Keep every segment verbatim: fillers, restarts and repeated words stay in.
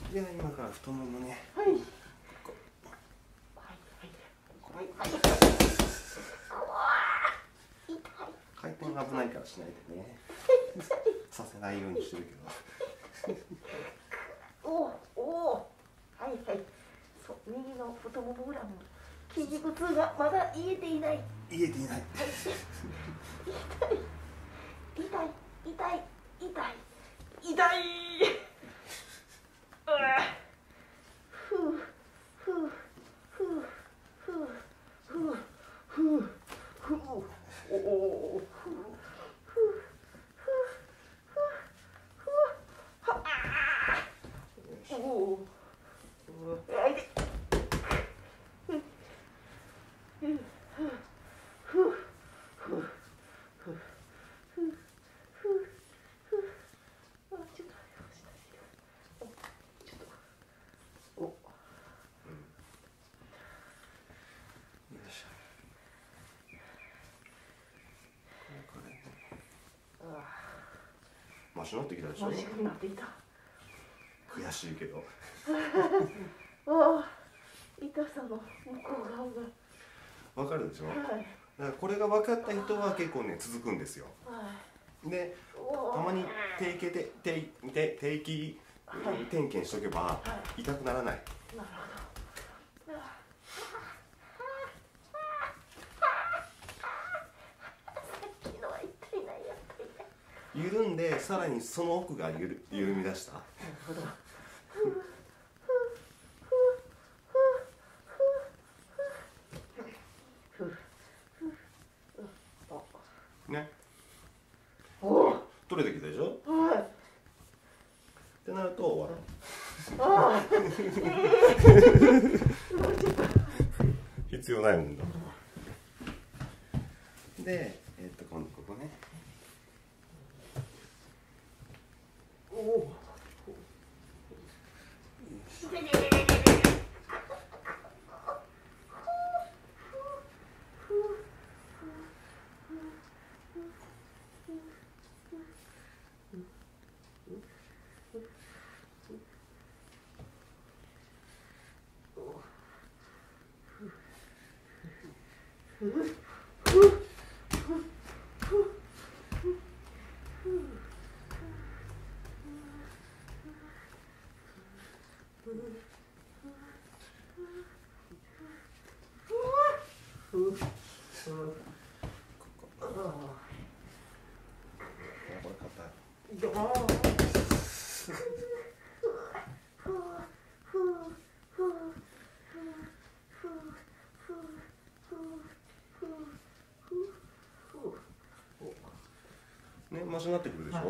では今から太ももね。 はい。はいはいはい。痛い。 回転危ないからしないでね。させないようにしてるけど。 おおおお。はいはい。そう右の太もも裏の筋肉痛がまだ癒えていない。 癒えていない。 痛い。痛い痛い痛い痛い。ふうふうふうふうふうふうふうおおふうふうふうふうふうはあおおあいてふうふうふうふうマシになってきたでしょ。 マシになっていた。 悔しいけど。 ああ、痛さの向こう側が。 わかるでしょ。 はい。 だからこれが分かった人は結構ね続くんですよ。 はい。 で、たまに定期で定定定期点検しとけば痛くならない。 なるほど。 緩んでさらにその奥がゆる緩み出した。なるほど。ね。取れてきたでしょ。 はい。 ってなると終わる。 ああ。 必要ないもんだ。で、えっと今度ここね。おお。ね、マシになってくるでしょ。はい、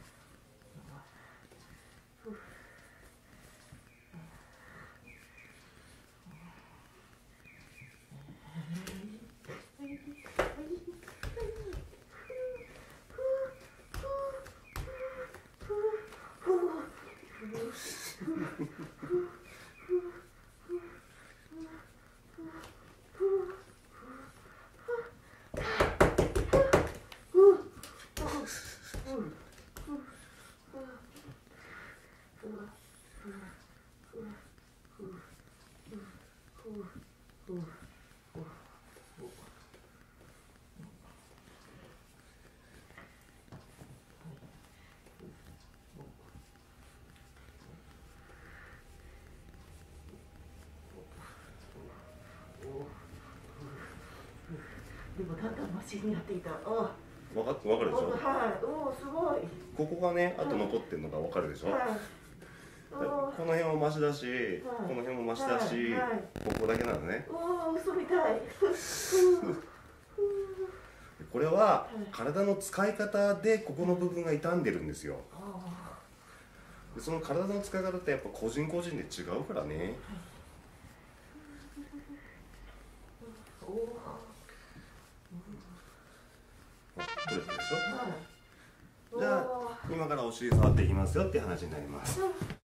でもだんだんマシになっていた。あわかわかるでしょ。 はい。おおすごい。 ここがね、あと残ってるのがわかるでしょ。はい、この辺もマシだし、はい、この辺もマシだし、はい、ここだけなのね。 おお嘘みたい。 これは体の使い方でここの部分が傷んでるんですよ。でその体の使い方ってやっぱ個人個人で違うからね。取れたでしょ。じゃあ今からお尻触っていきますよって話になります。